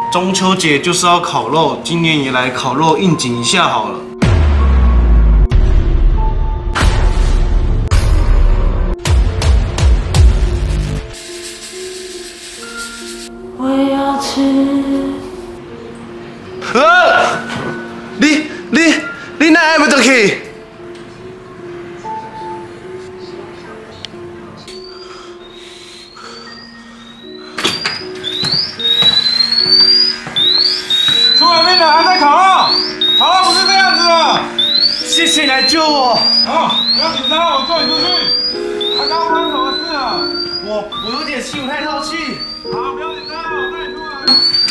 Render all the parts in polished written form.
中秋节就是要烤肉，今年也来烤肉应景一下好了。 我要吃。 你哪会要去？ 出来没人还在烤肉，烤肉不是这样子的。 谢谢你来救我。 好，不要紧张，我救你出去。刚刚发生什么事了？ 我有点心不太透气。 好，不要紧张，我带你出来。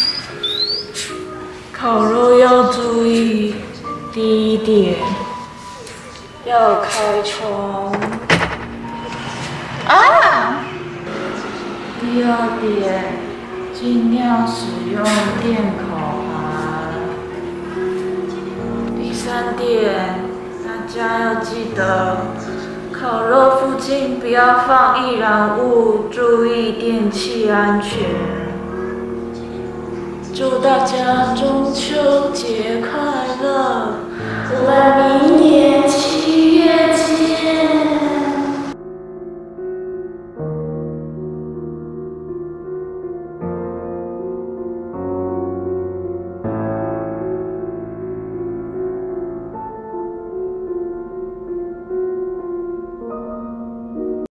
烤肉要注意，第一点要开窗。啊！第二点，尽量使用电烤盘。第三点，大家要记得，烤肉附近不要放易燃物，注意电器安全。祝大家中秋节快乐！我们明年7月7